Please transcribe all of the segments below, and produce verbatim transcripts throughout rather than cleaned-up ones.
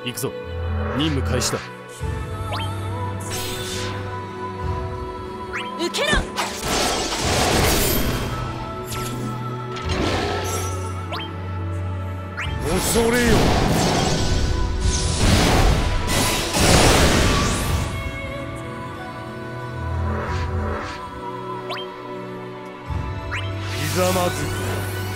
行くぞ。任務開始だ。 受けろ。 恐れよ。ひざまずく。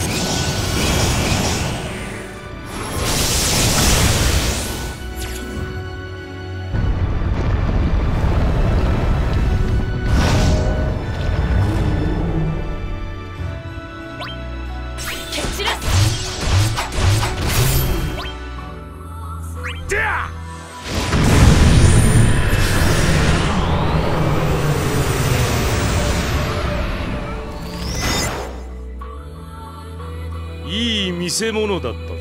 いい見せ物だったぞ。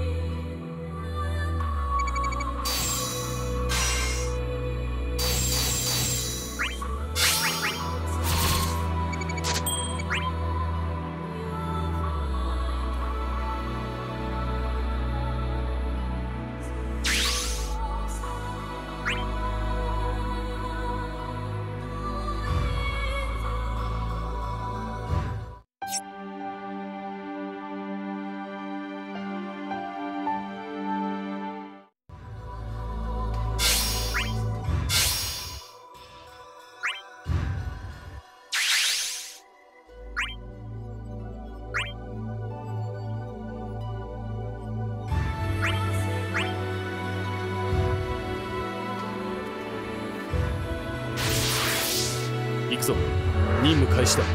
行くぞ。任務開始だ。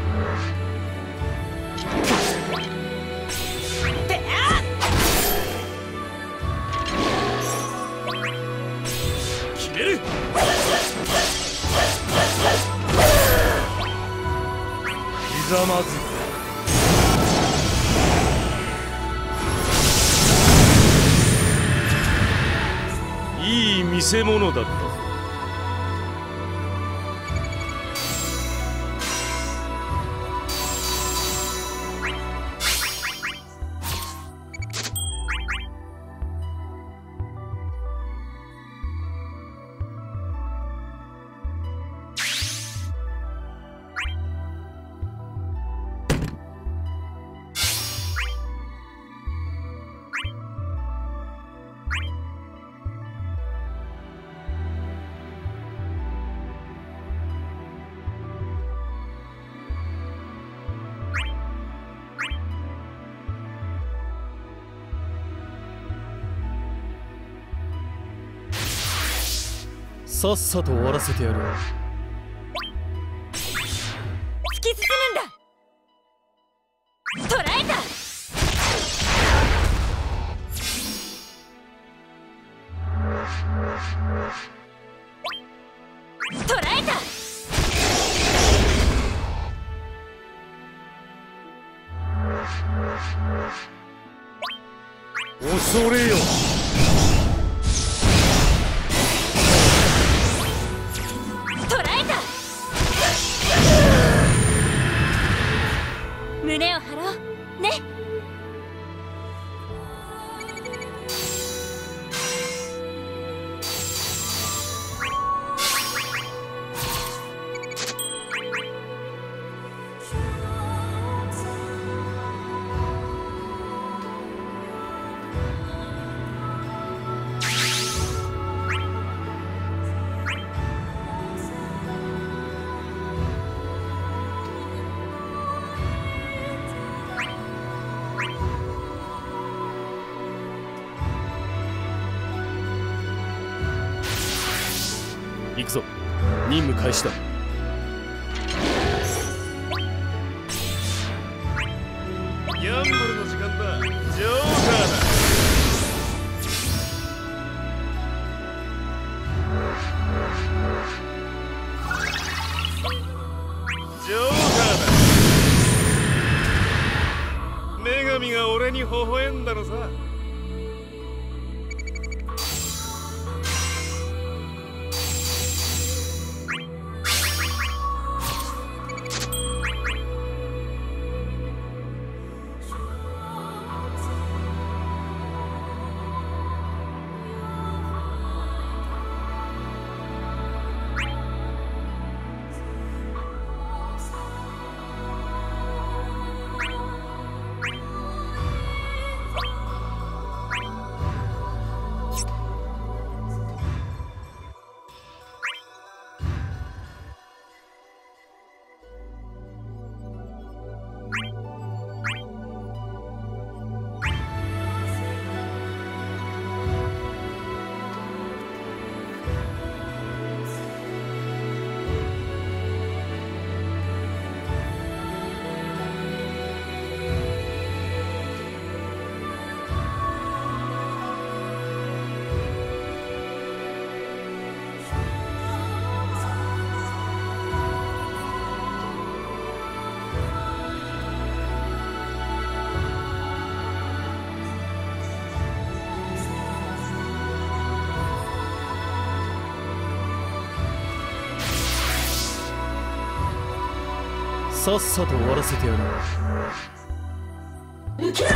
決める。ひざまずく。いい見せ物だったぞ。さっさと終わらせてやる。 突き進むんだ。捕らえた。捕らえた。 恐れよ。 胸を張ろうね。 行くぞ。任務開始だ。ギャンブルの時間だ。ジョーカーだ。ジョーカーだ。女神が俺に微笑んだのさ。 さっさと終わらせてやる。 受けろ。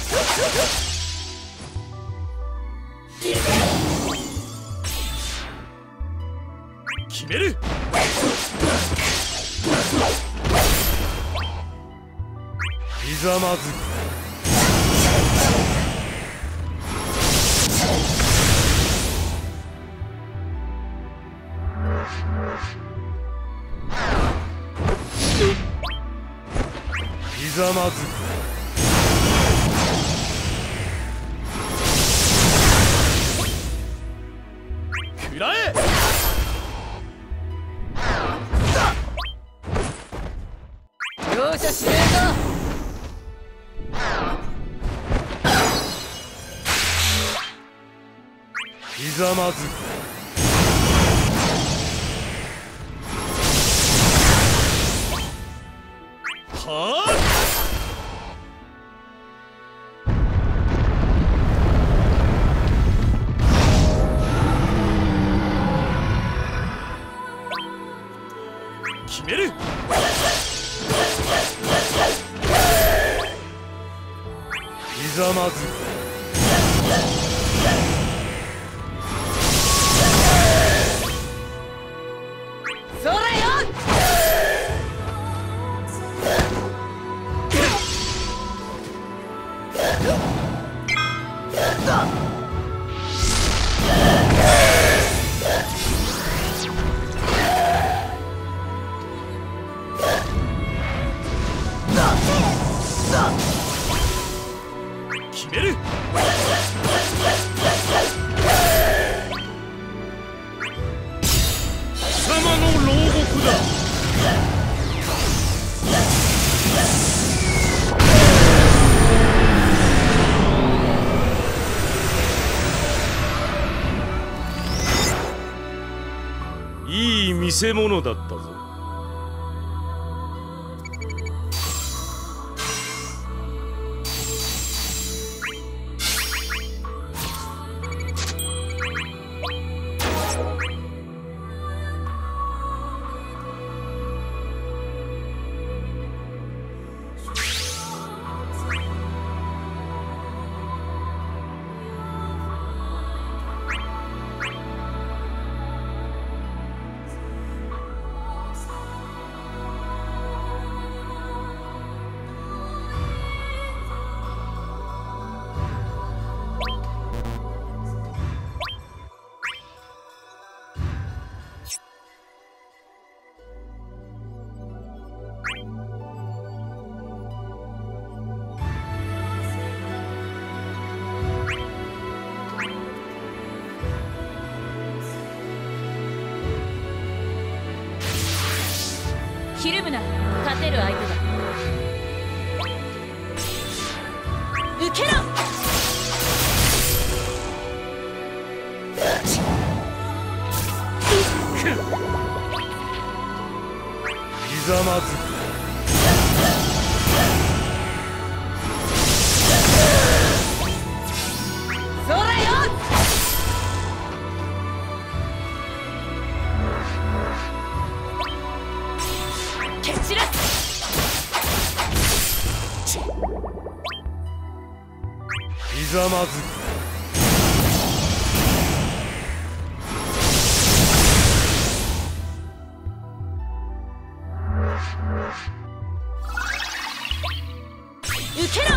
決める。ひざまずく。ひざまずく。食らえ。 容赦しねえぞ。 ひざまずく。はあ。決める。ひざまずく。 それよ。 決める。貴様の牢獄だ。いい見せ物だったぞ。 ひるむな。勝てる相手だ。受けろ。 ひざまずく。 それよ。蹴散らす。 ひざまずく。 受けろ。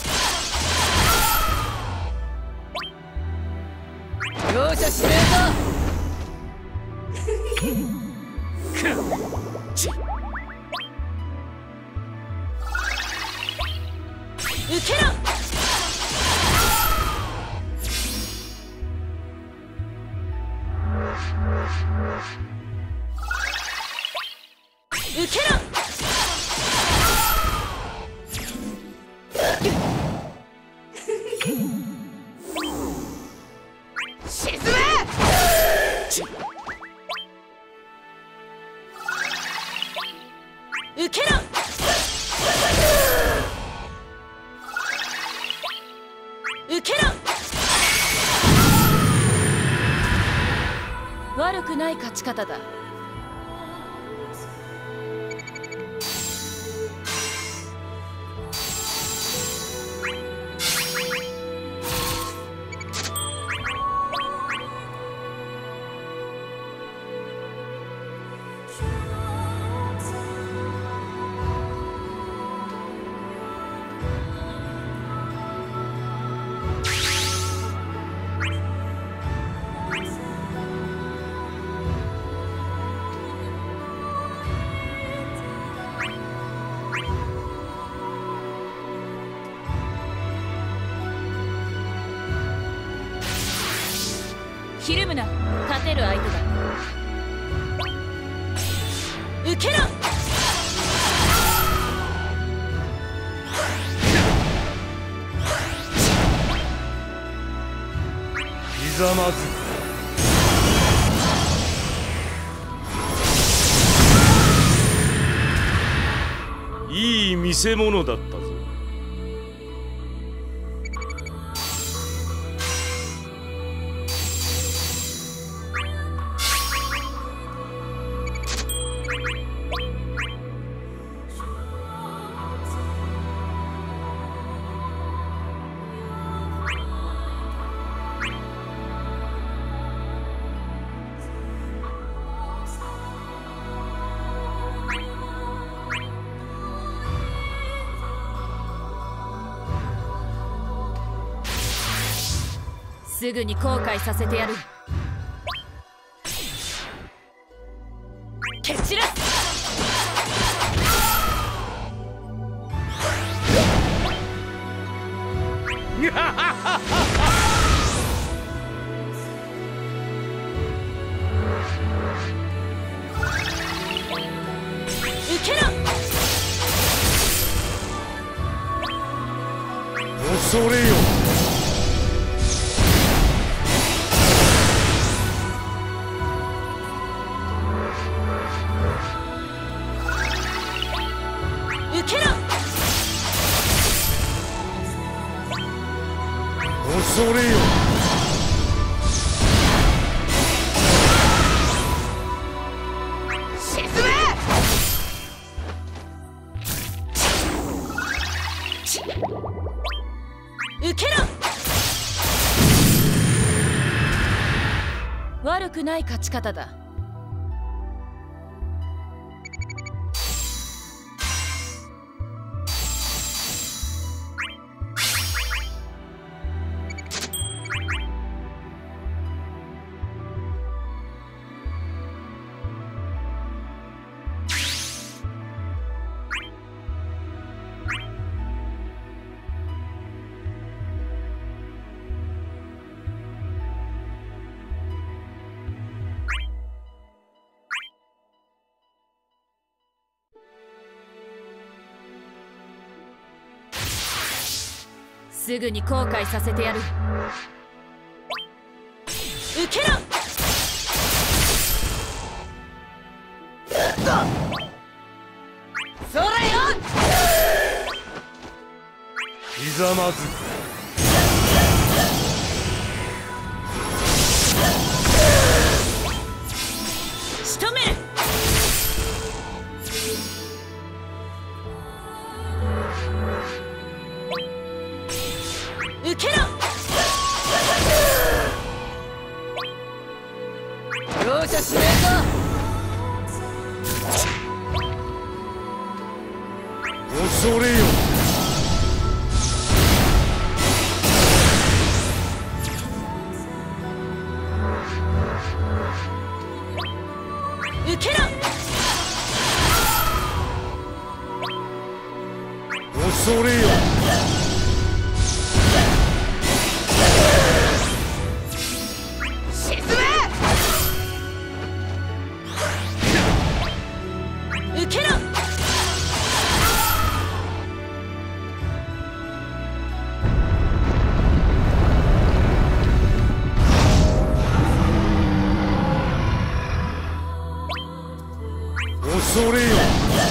容赦しねえぞ。受けろ。受けろ。沈め。受けろ。受けろ。悪くない勝ち方だ。 ひるむな。勝てる相手だ。受けろ。 ひざまずいい見せ物だったぞ。 すぐに後悔させてやる。蹴散らす。受けろ。 恐れよ。恐れよ。 沈め。受けろ。悪くない勝ち方だ。すぐに後悔させてやる。受けろ。それよ。 ひざまず仕留める。受けろ。容赦しねえぞ。 恐れよ。 受けろ。 恐れよ。 沈め。受けろ。 恐れよ。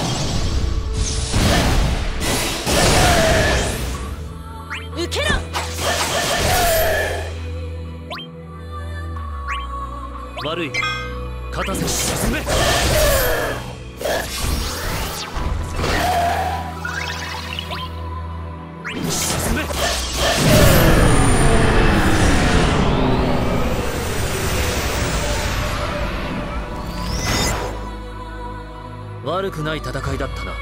受けろ。 悪い。勝たせ沈め。沈め。悪くない戦いだったな。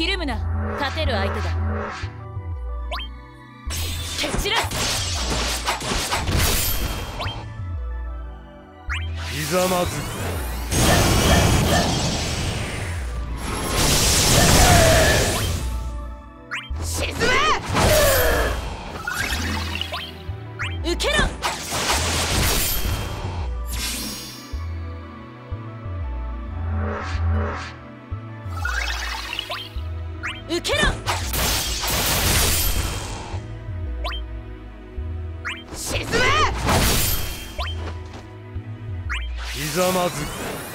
ひるむな。勝てる相手だ。蹴散らす。 ひざまず沈め。受けろ。受けろ。沈め。 ひざまず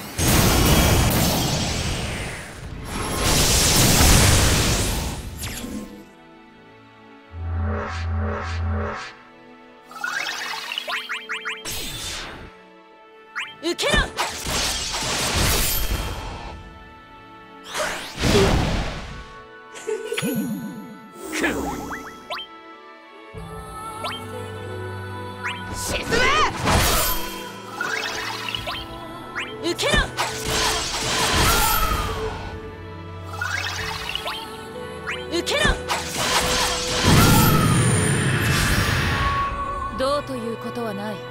受けろ。沈め。受けろ。受けろ。どうということはない。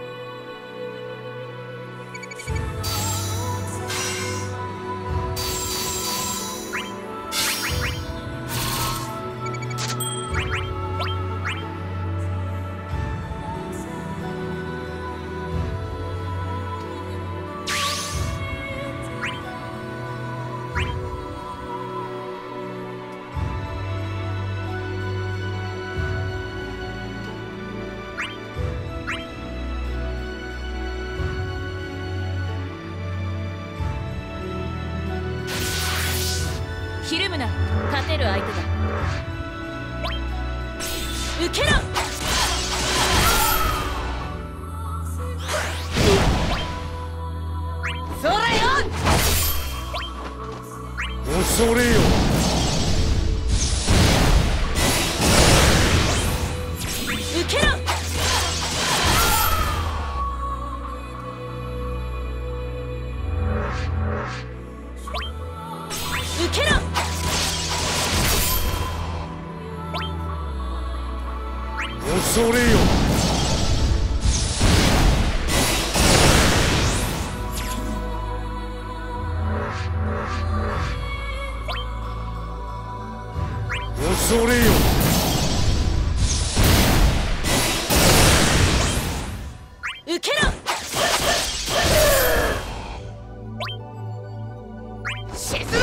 ひるむな。勝てる相手だ。受けろ。それよ。 恐れよ。 受けろ。受けろ。 恐れよ。恐れよ。 受けろ。沈め。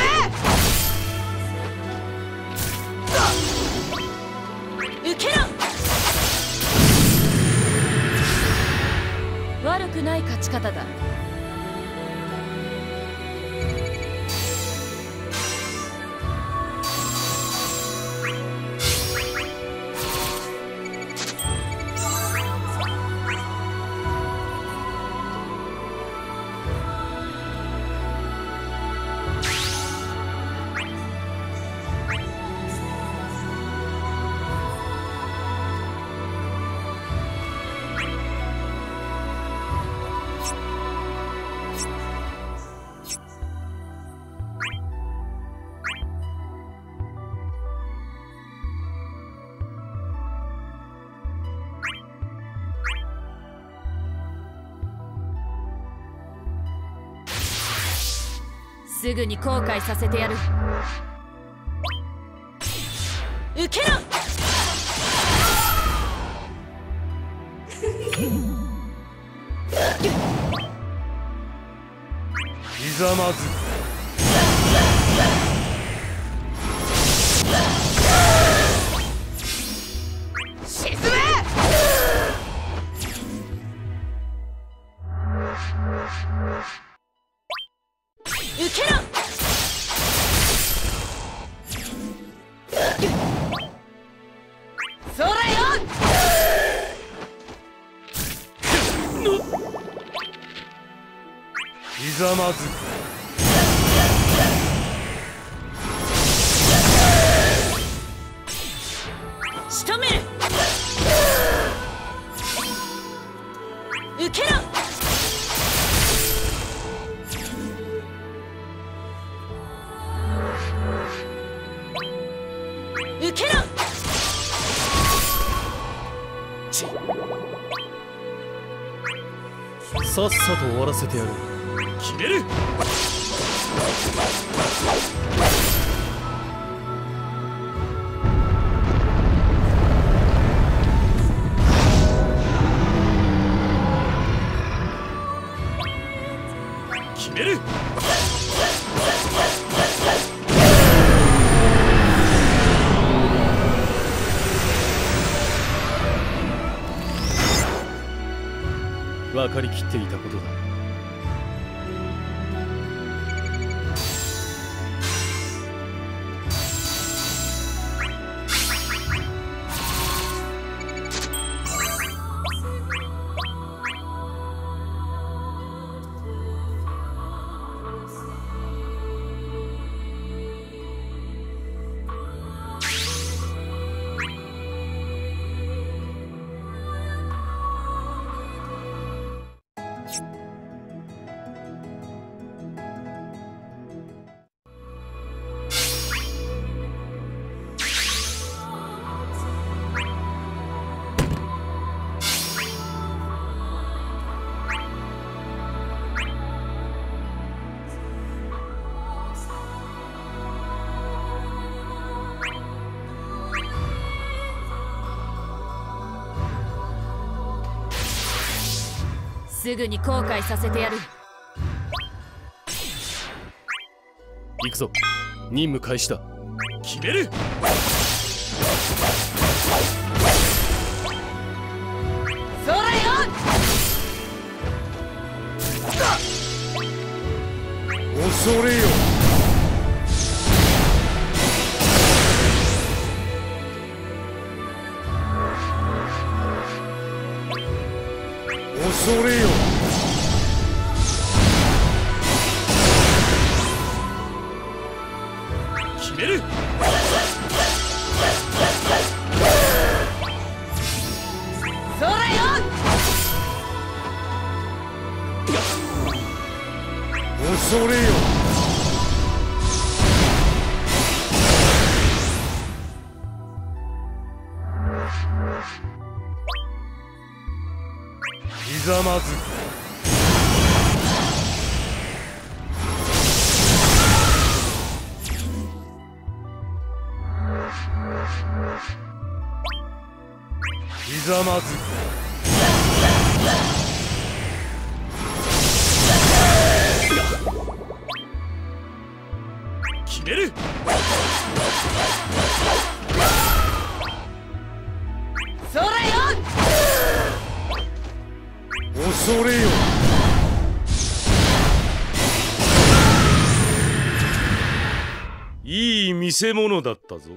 受けろ。悪くない勝ち方だ。すぐに後悔させてやる。受けろ。 ひざまず沈め。受けろ。それよ。 ひざまず仕留める。受けろ。 ちさっさと終わらせてやる。決める。決める。分かりきっていたことだ。 すぐに後悔させてやる。 行くぞ。任務開始だ。決める。 それよ。 恐れよ。恐れよ。決める。 それよ。 恐れよ。ひざまずひざまず決める。 それよ。 恐れよ。いい見せ物だったぞ。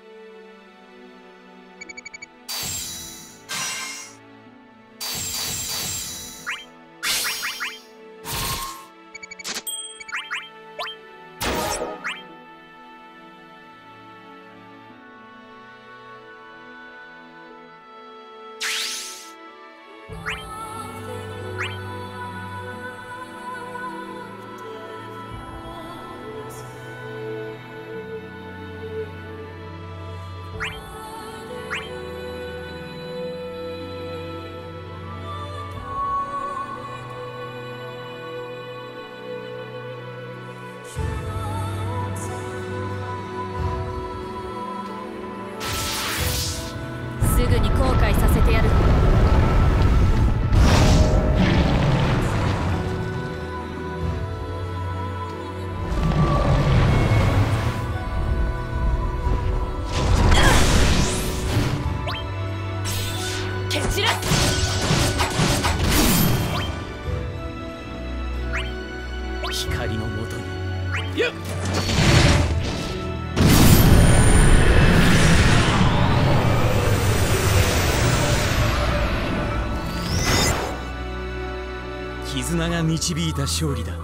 すぐに後悔させてやる。蹴散らす。 光のもとに。やっ。絆が導いた勝利だ。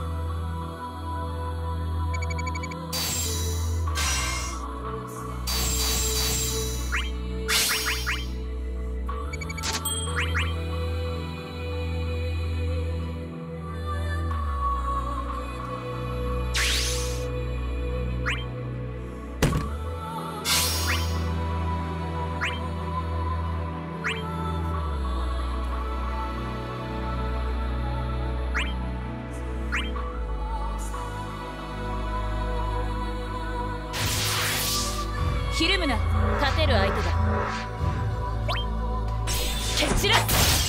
蹴散らす。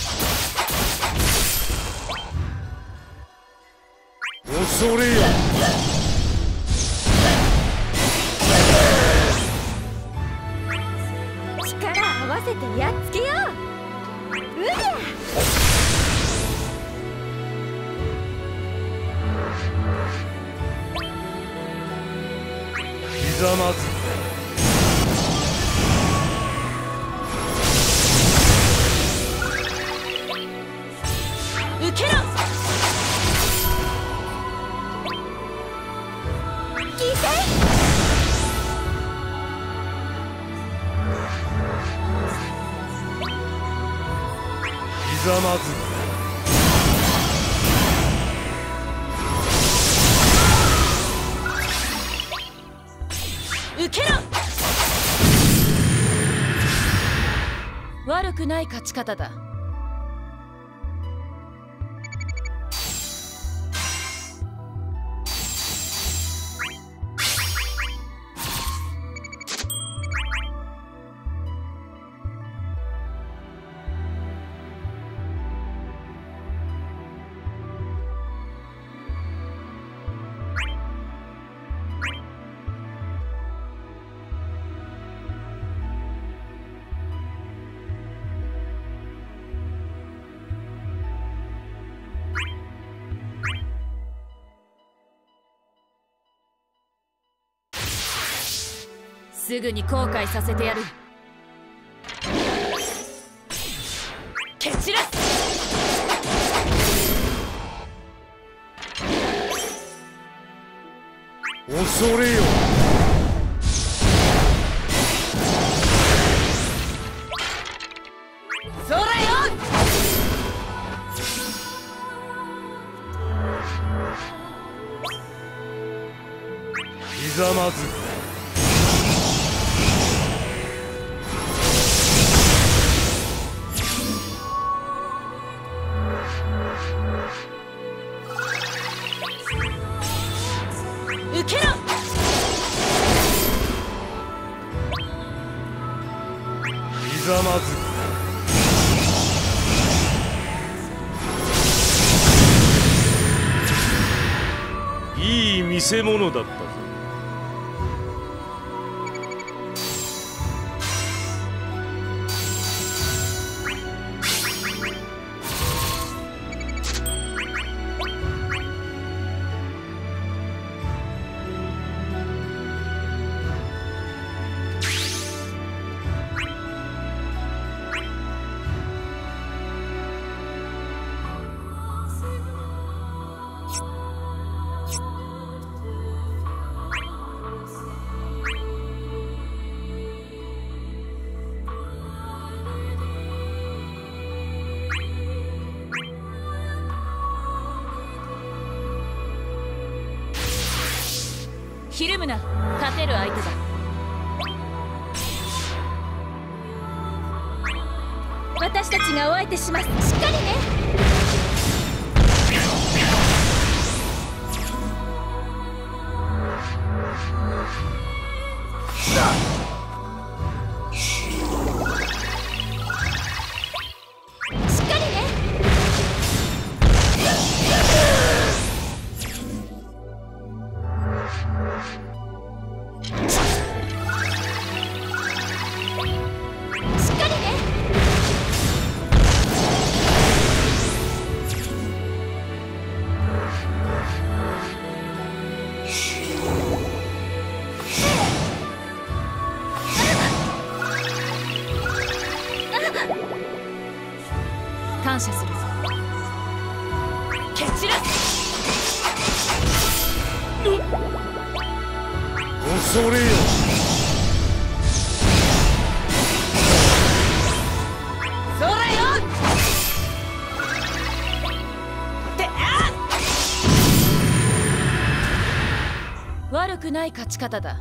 恐れよ。 力合わせてやっつけよう。うりゃ。 ひざまず受けろ。 犠牲。 ひざまず受けろ。悪くない勝ち方だ。すぐに後悔させてやる。蹴散らす。 恐れよ。 それよ。 ひざまず受けろ。 ひざまずいい見せ物だったぞ。 ひるむな。勝てる相手だ。 私たちがお相手します。しっかりね。 感謝するぞ。蹴散らす。 恐れよ。 それよ。ってあっ。悪くない勝ち方だ。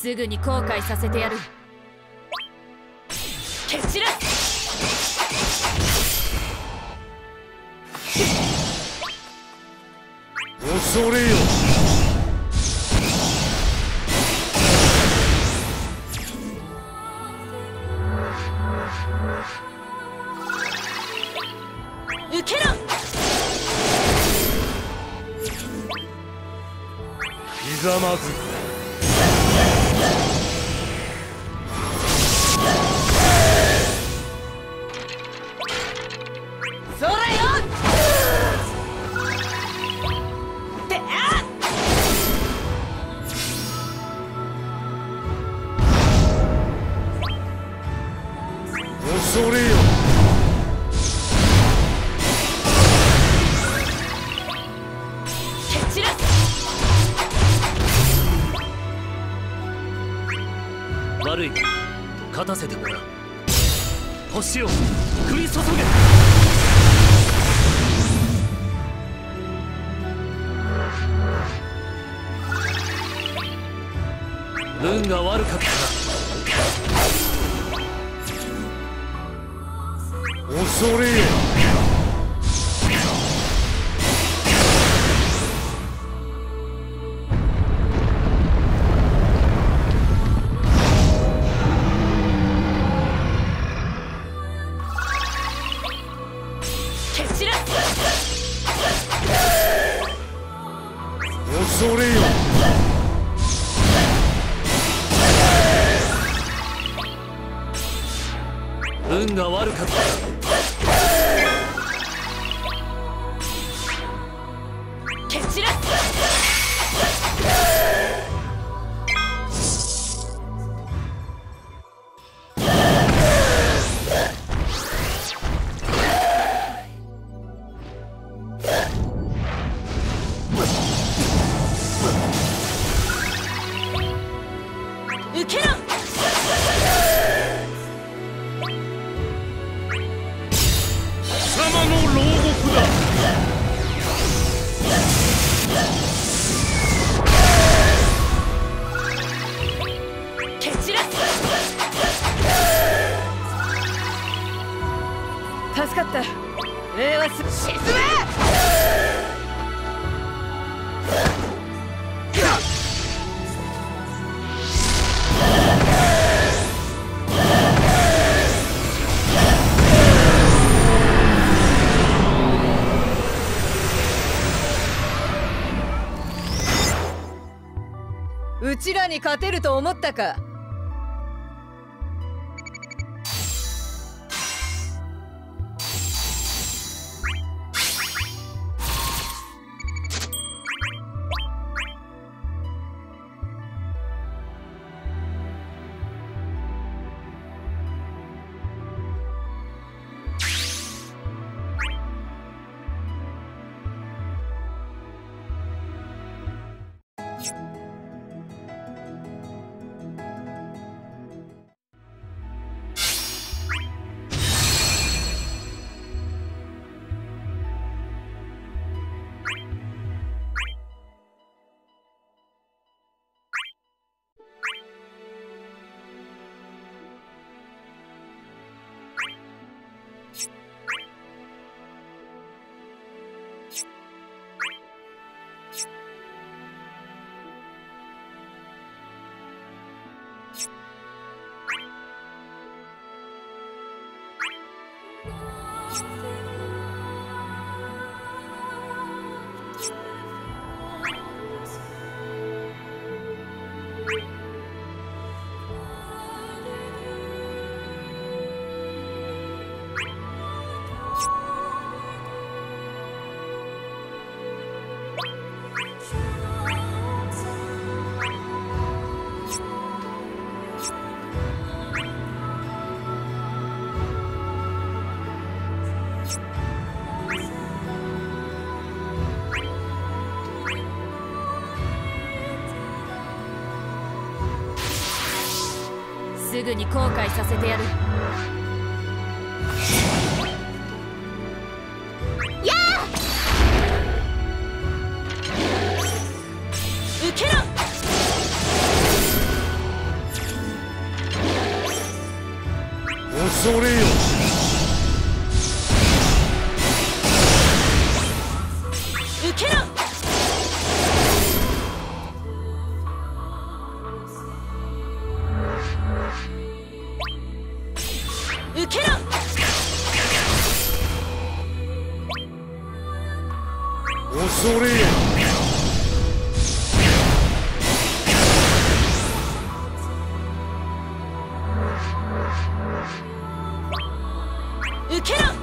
すぐに後悔させてやる。蹴散らす。 恐れよ。 受けろ。 ひざまずそれよ。てあ恐れよ。 蹴散らす。 悪いが勝たせてもらう。星を降り注げ。運が悪かったな。 恐れよ。 蹴散らす。 恐れよ。 運が悪かった。 蹴散らす。受けろ。 貴様の牢獄だ。 蹴散らす。助かった。礼はす。沈め。 うちらに勝てると思ったか。 すぐに後悔させてやる。やあ！受けろ！ 恐れよ。 受けろ。受けろ。 恐れよ。 受けろ。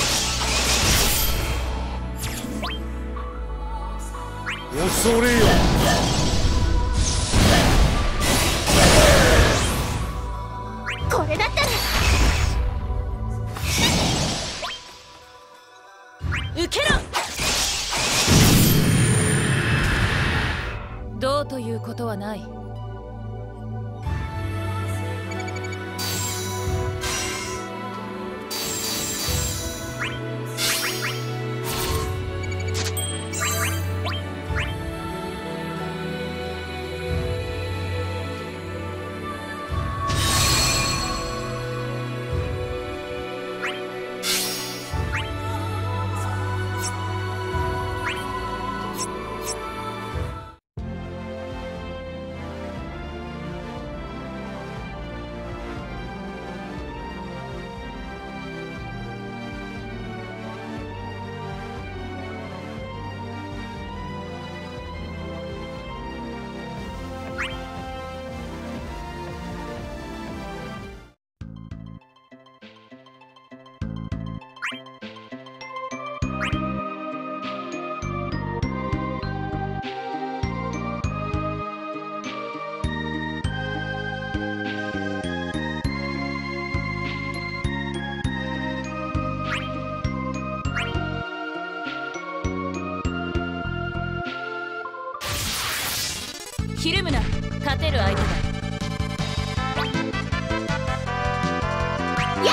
恐れよ。 これだったら受けろ。どうということはない。ひるむな。勝てる相手だ。 や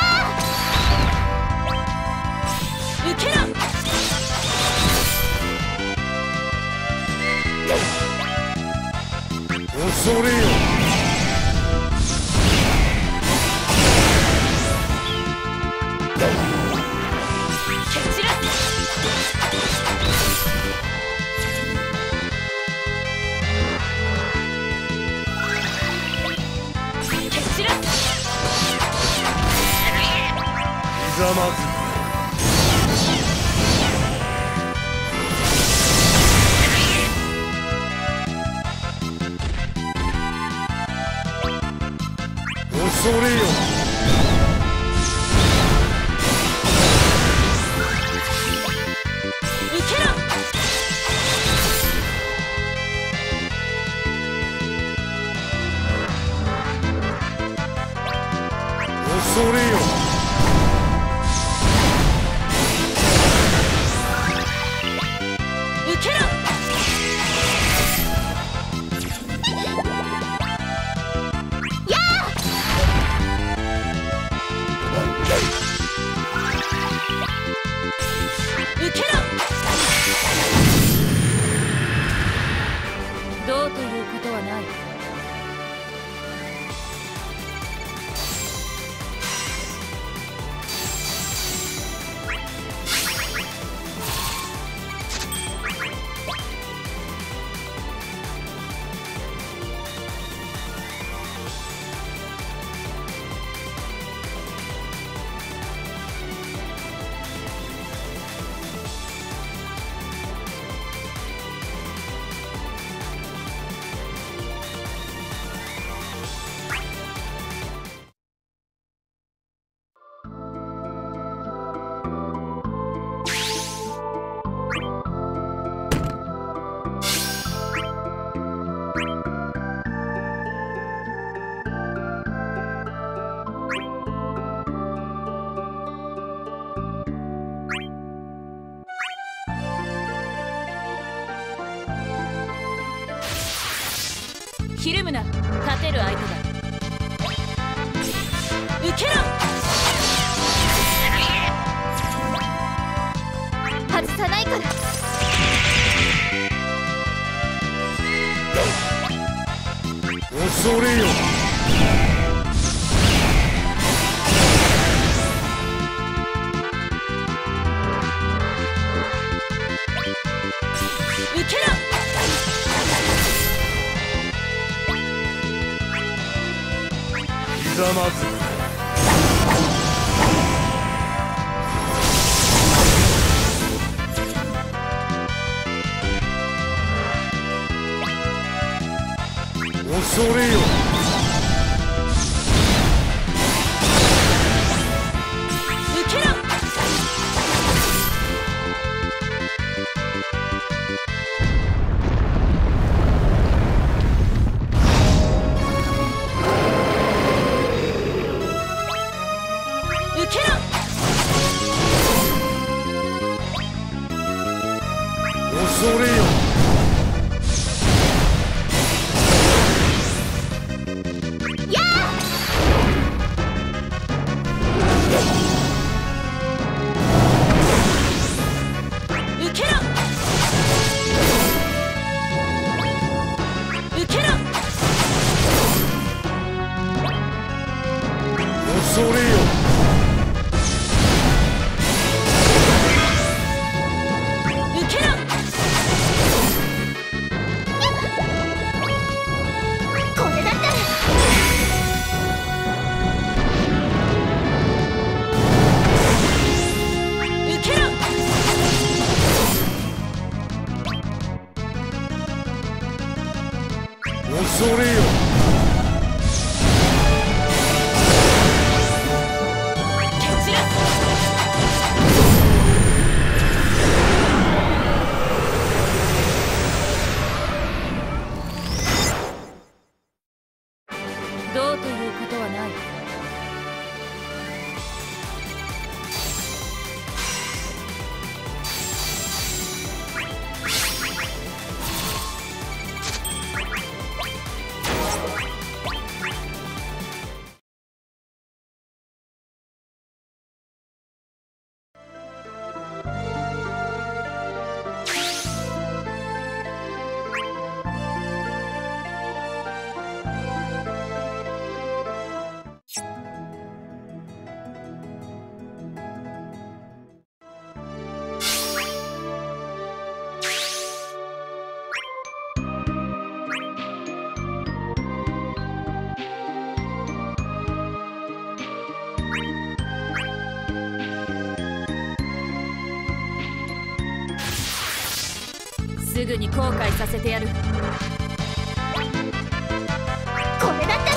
受けろ。 恐れよ。 蹴散らす。 ひざまず恐れよ。 受けろ。 恐れよ。 受けろ。 や受けろ。どうということはない。ひるむな。勝てる相手だ。受けろ。 外さないから恐れよ。 まず恐れよ。 受けろ。受けろ。 恐れよ。恐れよ。 受けろ。これだったら。受けろ。 恐れよ。 どうということはない。すぐに後悔させてやる。これだったら。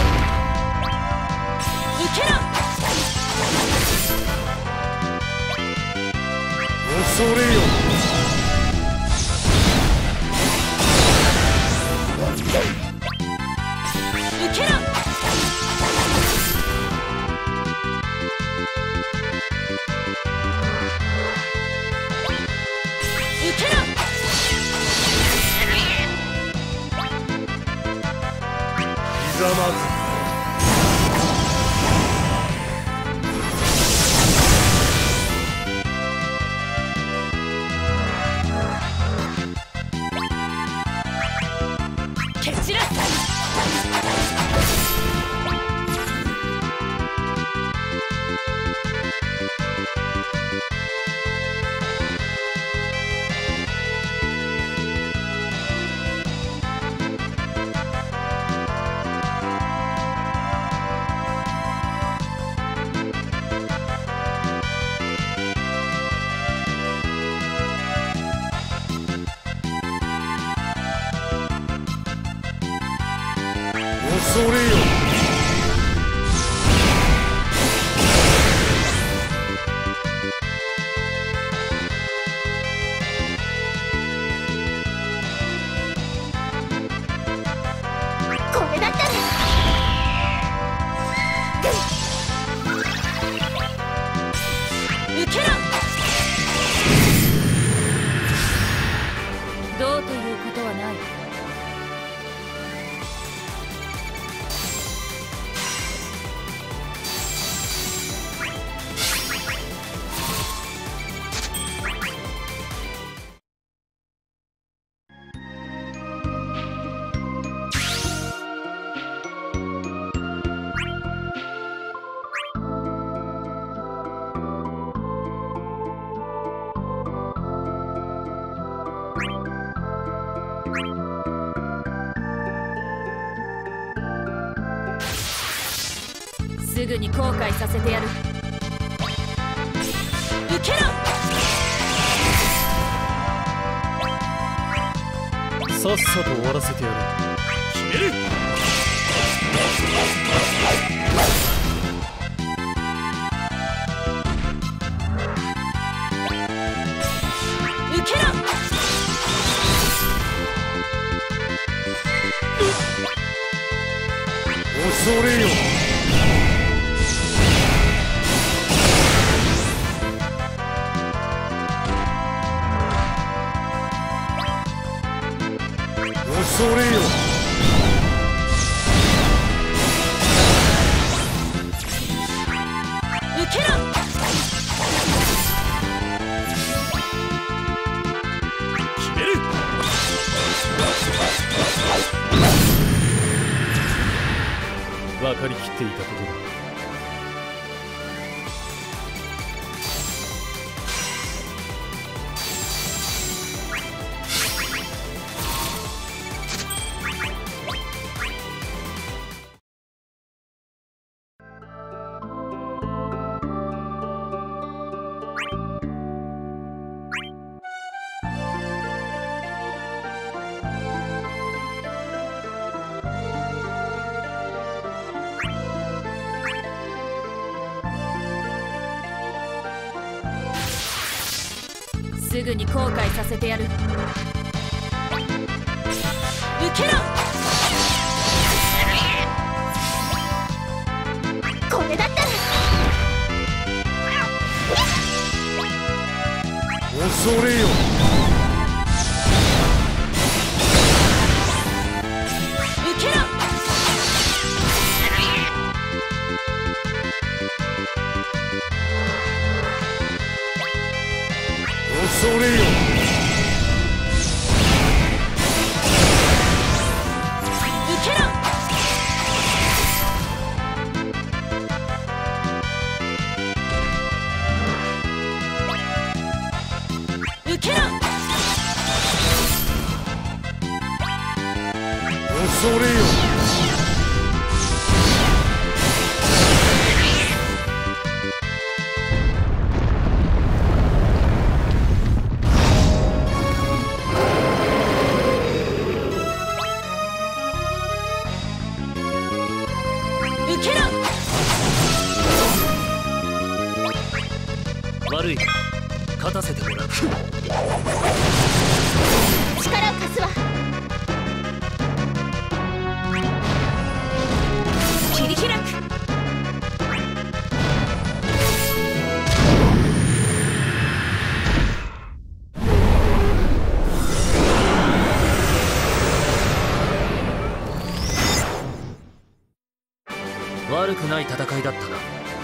受けろ。 恐れよ。 受けろ。受けろ。 ひざまず蹴散らす。 恐れよ。 これだったら。受けろ。どうということはない。 すぐに後悔させてやる。受けろ。 さっさと終わらせてやる。 決める。 受けろ。 恐れよ。恐れよ。 受けろ。 決める。 分かりきっていたことだ。 すぐに後悔させてやる。受けろ。これだったら。 恐れよ。 受けろ。 恐れよ。 受けろ。受けろ。 恐れよ。 受けろ。 悪い。勝たせてもらう。 力を貸すわ。 切り開く。 悪くない戦いだったな。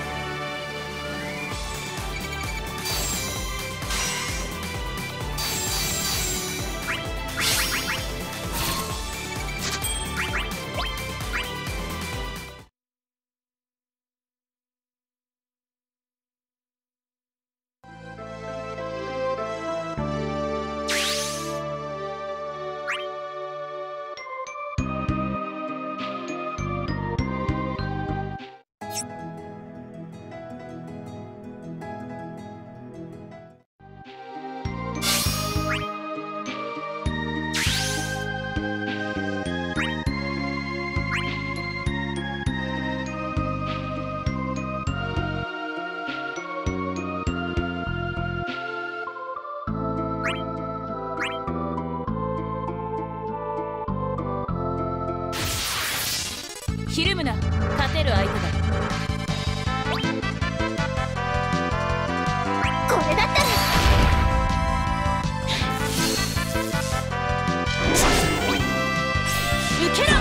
ひるむな。勝てる相手だ。 これだったら。 受けろ。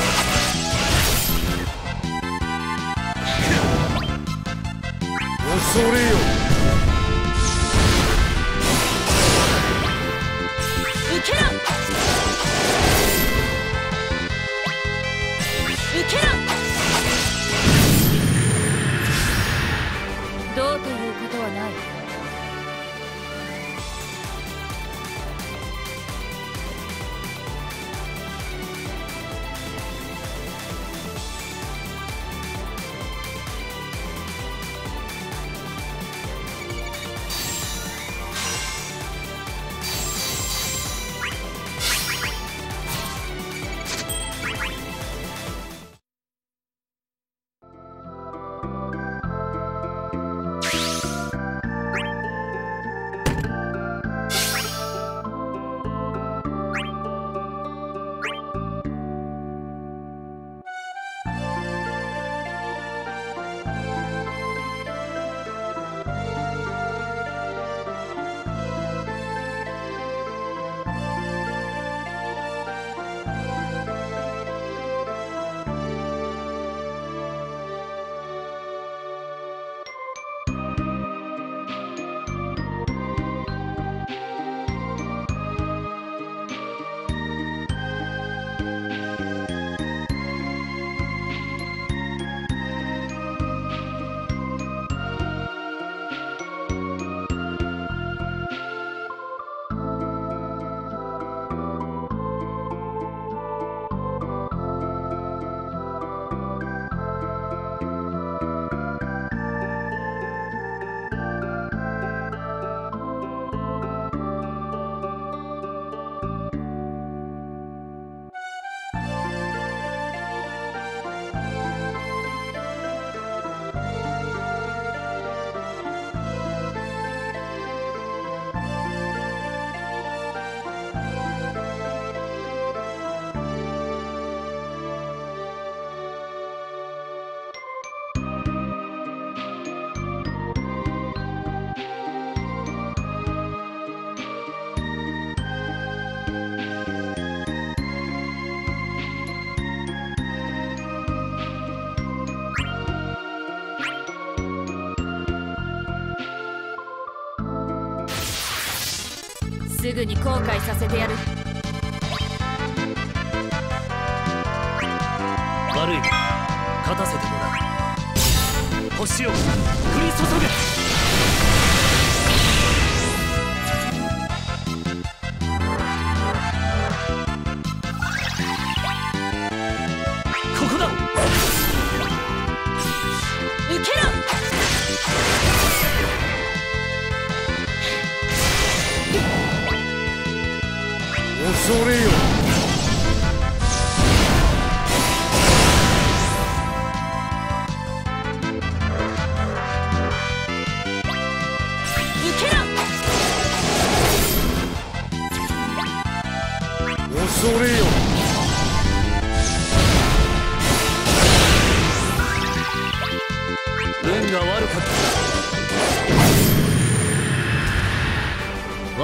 恐れよ。 受けろ。受けろ。どうということはない。 すぐに後悔させてやる。 悪いが勝たせてもらう。星を降り注げ。ここだ。 受けろ。 恐れよ。恐れよ。 運が悪かった。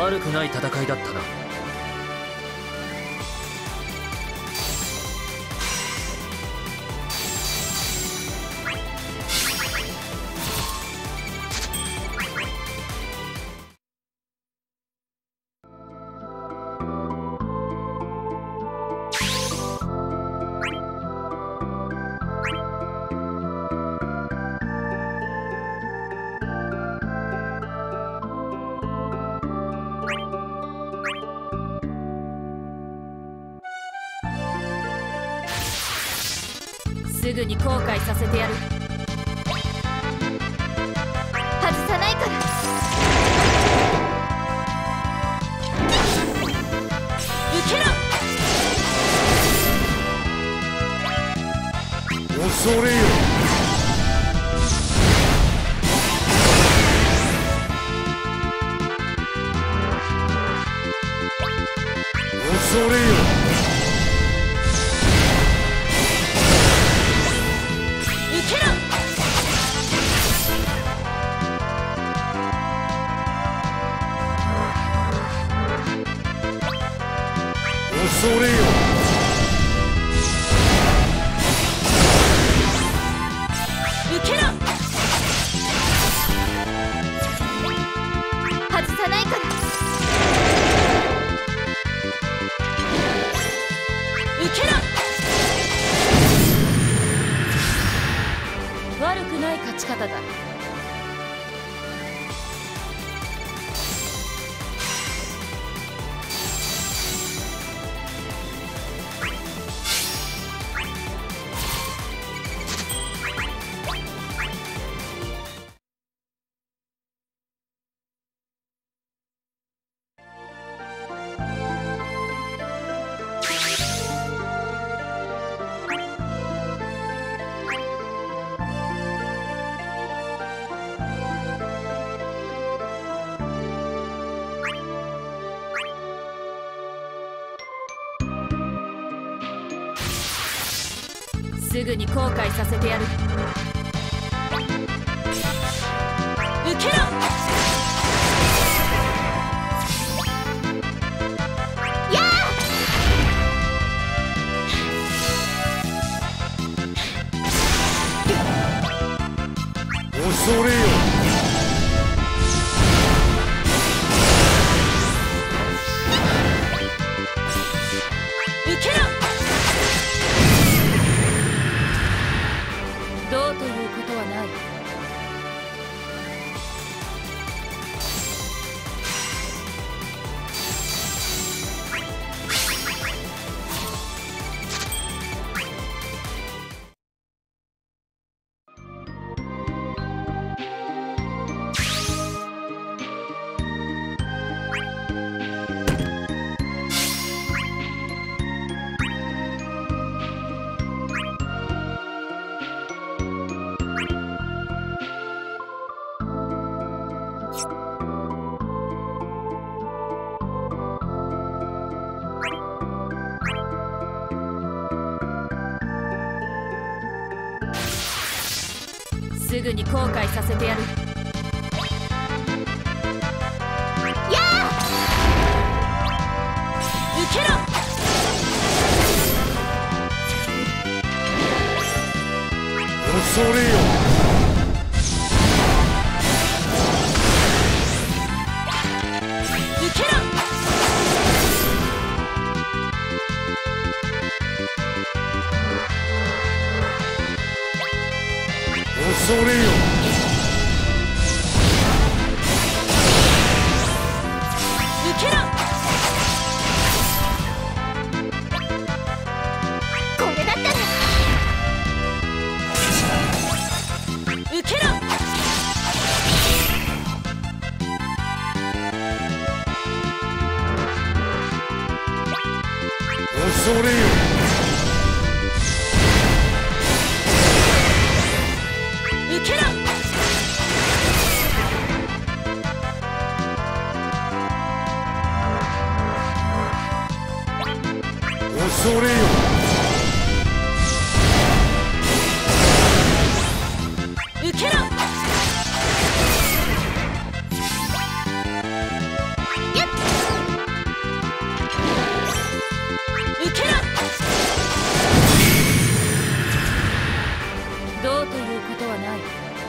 悪くない戦いだったな。 すぐに後悔させてやる。 外さないから。 受けろ。 恐れよ。恐れよ。恐れよ。 受けろ。 外さないから。 受けろ。悪くない勝ち方だ。すぐに後悔させてやる。受けろ。 やあ。 恐れよ。 受けろ。どうということはない。すぐに後悔させてやる。 やあ。 受けろ。 恐れよ。 受けろ。 恐れよ。 受けろ。 恐れよ。 受けろ。やっ受けろ。どうということはない。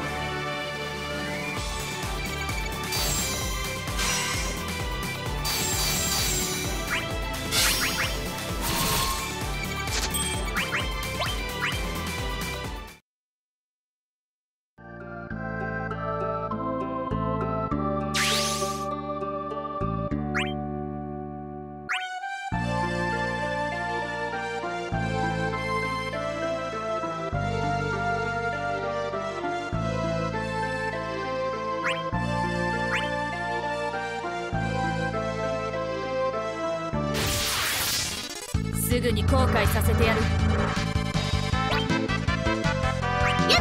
すぐに後悔させてやる。やっ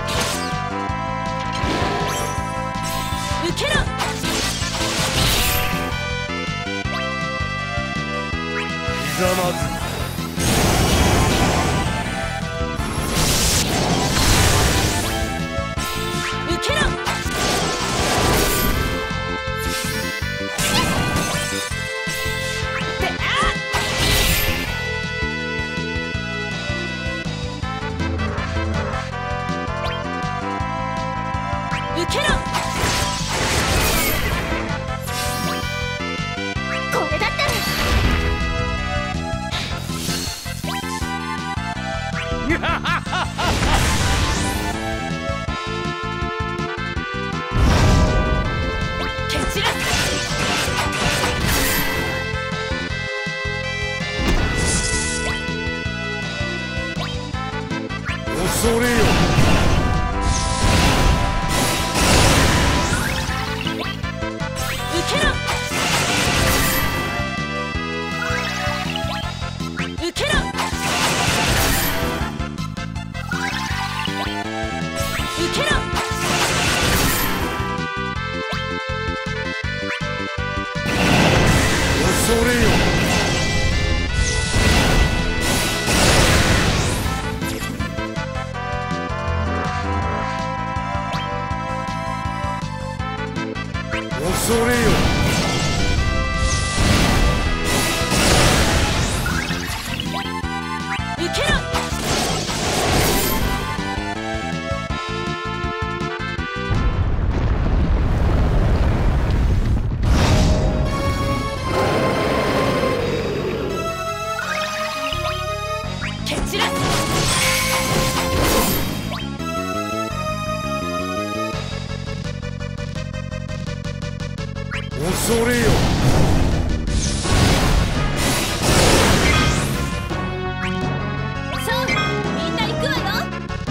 受けろ。 ひざまず受けろ。てあ受けろ。これだったら蹴散らす。 恐れよ。 受けろ。受けろ。受けろ。 恐れよ。恐れよ。 受けろ。蹴散らす。 恐れよ。 そう、みんな行くわよ。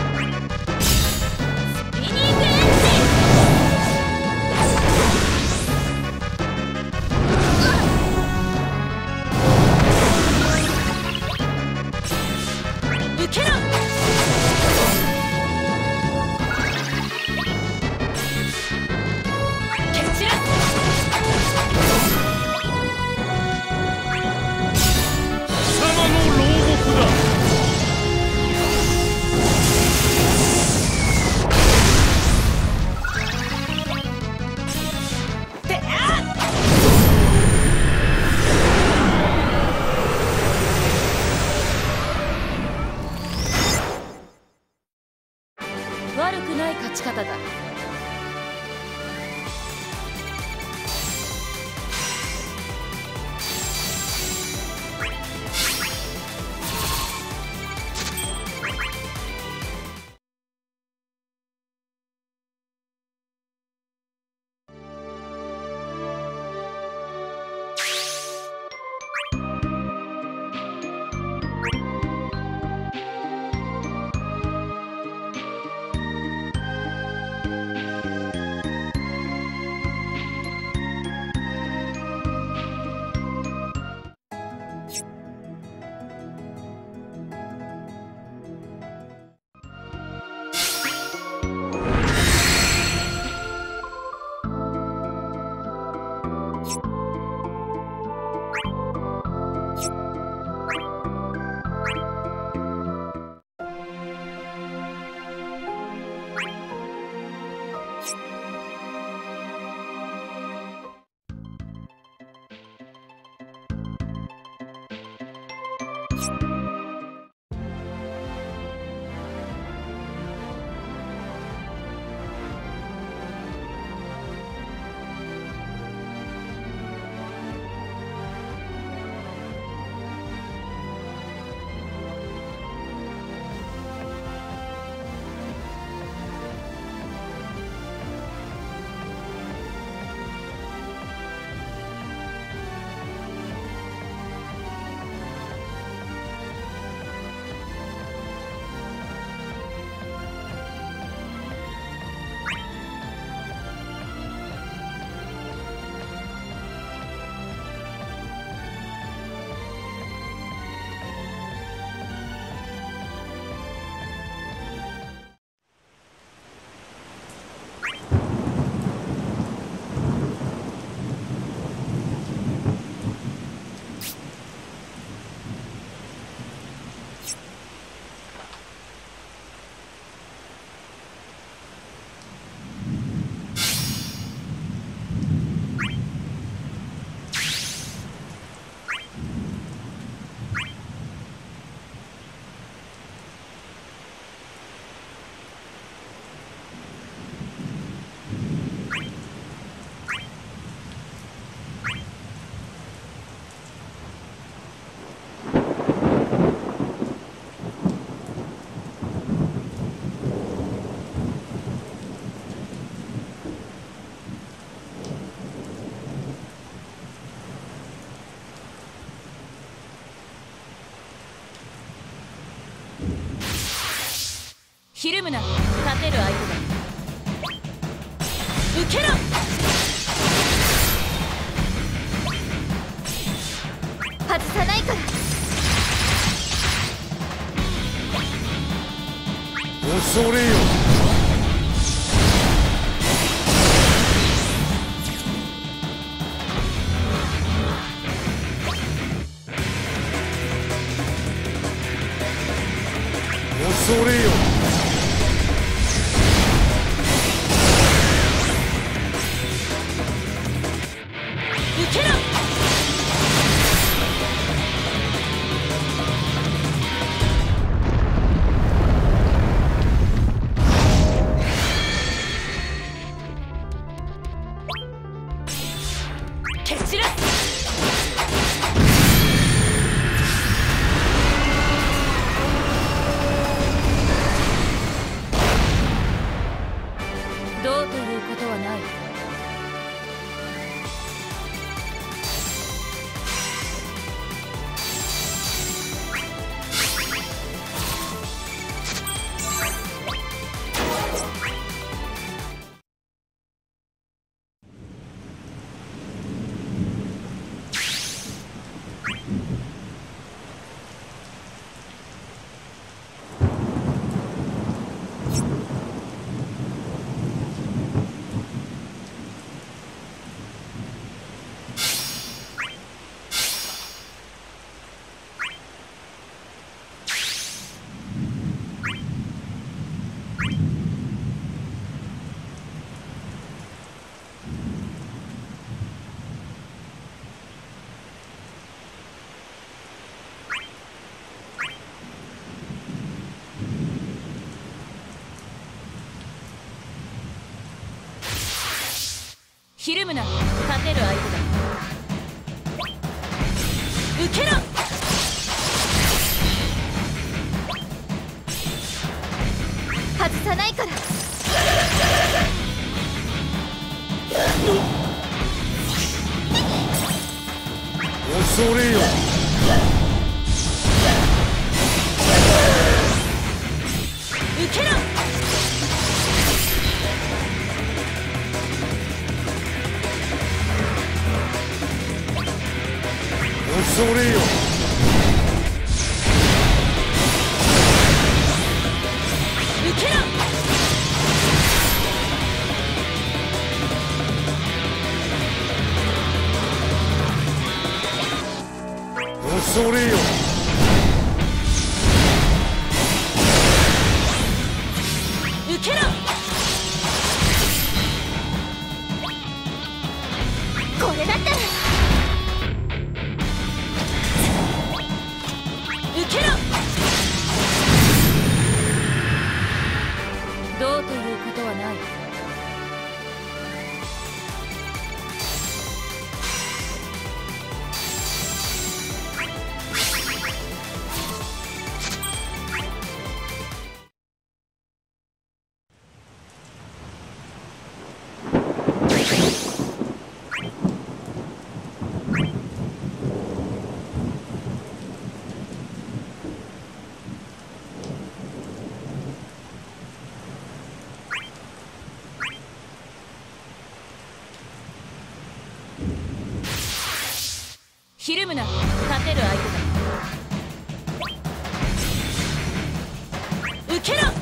スピニングエッジ。受けろ。蹴散らす。 ひるむな、勝てる相手だ。受けろ。 外さないから。 恐れよ。恐れよ。 受けろ。蹴散らす。どうということはない。ひるむな、勝てる相手だ。受けろ。 外さないから。 恐れよ。 受けろ。 恐れよ。 受けろ。 恐れよ。 受けろ。 これだったら。 受けろ。どうということはない。ひるむな、勝てる相手だ。受けろ。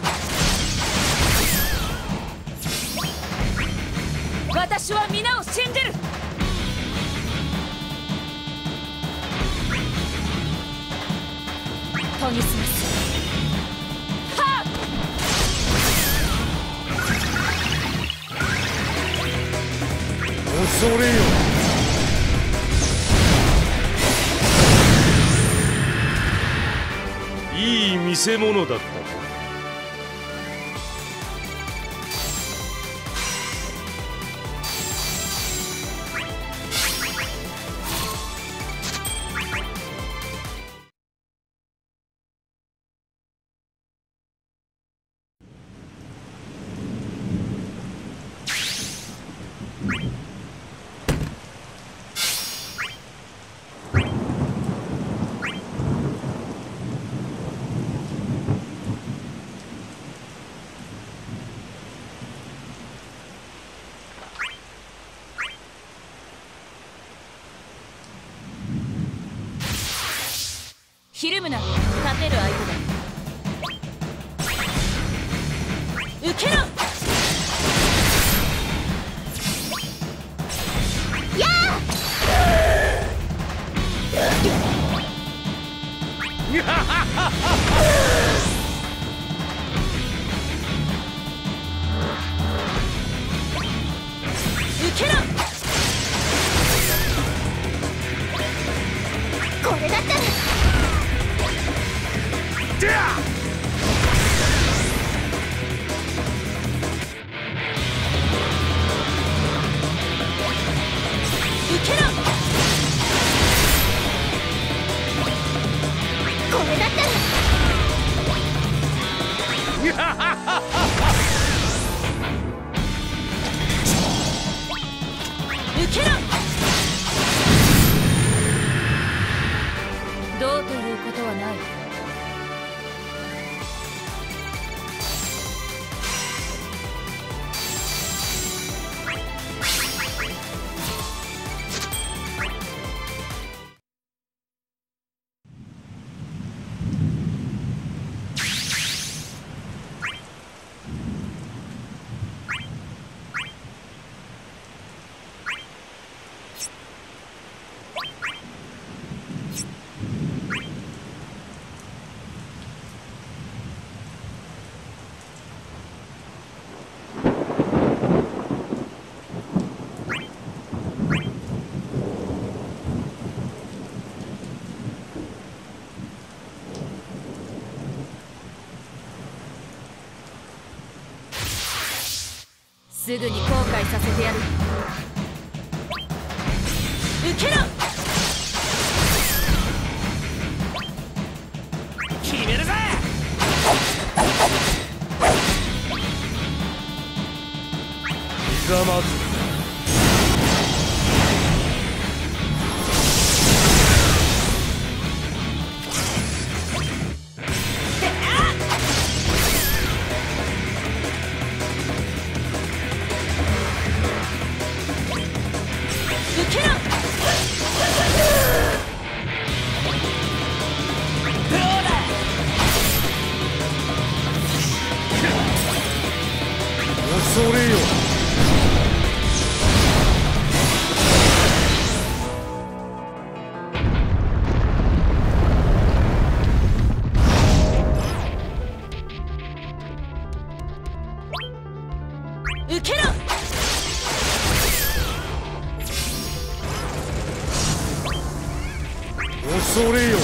私は皆を信じる。研ぎ澄ます。はっ。恐れよ。いい見せ物だった。 ひるむな。勝てる相手だ。受けろ。 や受けろ。 これだったら受けろ。 これだったら受けろ。どうということはない。すぐに後悔させてやる。受けろ。 決めるぜ。 ひざまず受けろ。 恐れよ。 受けろ。 恐れよ。